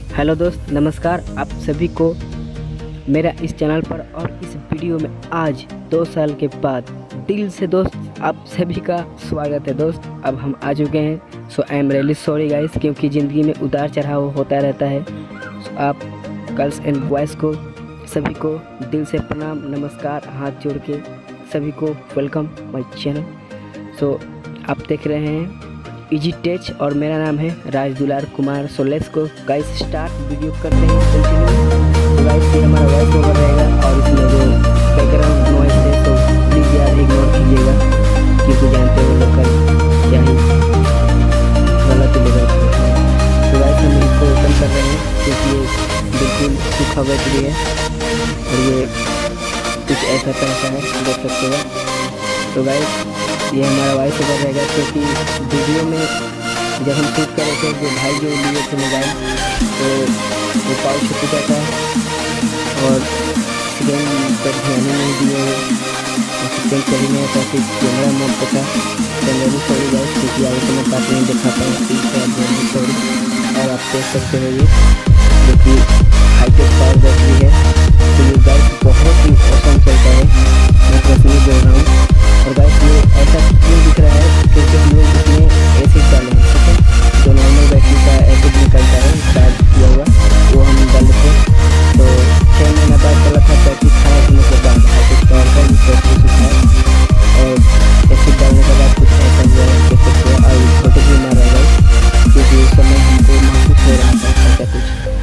Hello दोस्त, नमस्कार आप सभी को मेरा इस चैनल पर और इस वीडियो में आज 2 साल के बाद दिल से दोस्त आप सभी का स्वागत है। दोस्त अब हम आ चुके हैं। So I am really sorry guys, क्योंकि ज़िंदगी में उतार चढ़ाव होता रहता है। सो आप गर्ल्स एंड बॉयज़ को सभी को दिल से प्रणाम, नमस्कार, हाथ जोड़ के सभी को वेलकम माय चैनल। सो आप देख रहे हैं इजी टेच और मेरा नाम है Raj Dular Kumar. So let's go guys, start video करते हैं, कंटिन्यू। तो गाइस ये हमारा वॉइस ओवर रहेगा और इसमें जो बैकग्राउंड नॉइस है तो प्लीज़ यार इग्नोर कीजिएगा, क्योंकि जानते हो लोग क्या ही गलत लेगा। तो गाइस हम इसको ओपन कर रहे हैं क्योंकि ये बिल्कुल सूखा बैटरी है और ये कुछ ऐसा पैसा है, देख सकते हो। तो गाइस ये हमारा वॉइस ओवर रहेगा, क्योंकि वीडियो में जब हम शूट कर रहे थे जो भाई जो लिए थे मोबाइल, तो वो पाउच छूट जाता है और सेकेंड पर ध्यान नहीं दिए और सेकेंड कभी नहीं था, फिर कैमरा मोड पर था। तो मैं भी सॉरी गाइस, क्योंकि आगे तो मैं काफ़ी नहीं दिखा पाया, सॉरी। और आप देख सकते हो ये जो कि हाईटेक पावर बैटरी है, तो ये गाइस बहुत ही औसम चलता है, मैं पर्सनली बोल रहा हूँ। और गाइस ये ऐसा क्यों दिख रहा है, क्योंकि हम लोग इसमें एसिड डाले हैं, ठीक है। जो नॉर्मल बैटरी का एसिड निकलता है चार्ज किया हुआ, वो हम डाल देते हैं। तो 6 महीना बाद चला था बैटरी खराब होने के बाद हाईटेक पावर का बैटरी सुखा है और एसिड डालने के बाद कुछ ऐसा हुआ है, देख सकते हो। और फोटो भी मार रहा है क्योंकि उस समय हमको महसूस हो रहा था ऐसा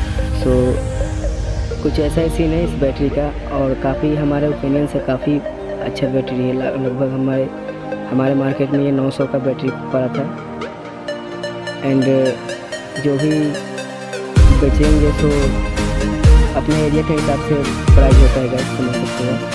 कुछ ऐसा ही सीन है इस बैटरी का। और काफ़ी हमारे ओपिनियन से काफ़ी अच्छा बैटरी है। लगभग हमारे मार्केट में ये 900 का बैटरी पड़ा था। एंड जो भी बेचेंगे तो अपने एरिया के हिसाब से प्राइस होता है गाइस, समझ सकते हो,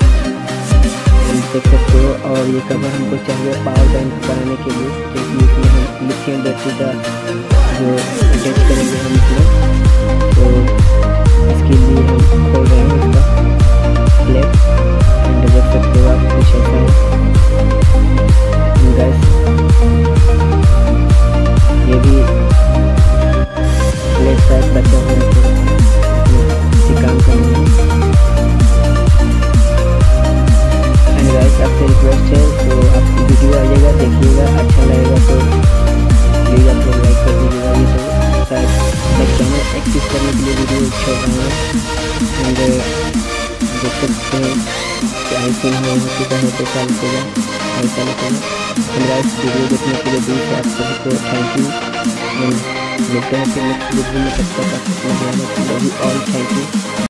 देख सकते हो। और ये कवर हमको चाहिए पावर बैंक बनाने के लिए, क्योंकि इसमें हम लिथियम बैटरी का जो अटैच करेंगे हम इसमें, तो इसके लिए हम खोल रहे हैं इसका प्लेट। देख सकते हो आप, कुछ ऐसा है गाइस। ये भी प्लेट साइज बचा हुआ है, इसी काम करेंगे। एंड गाइस आपसे रिक्वेस्ट है, तो आप वीडियो आइएगा, देखिएगा, अच्छा लगेगा तो प्लीज़ आप लोग लाइक कर दीजिएगा। ये तो शायद मैं चैनल एक्टिव करने के लिए वीडियो छोड़ रहा हूँ। एंड देख सकते हैं क्या ही सीन हो चुका है, 2 साल के बाद, 2 साल के बाद। गाइस वीडियो देखने के लिए दिल से आप सभी को थैंक यू। एंड मिलते हैं फिर नेक्स्ट वीडियो में, तब तक आप अपना ध्यान रखिए और थैंक यू।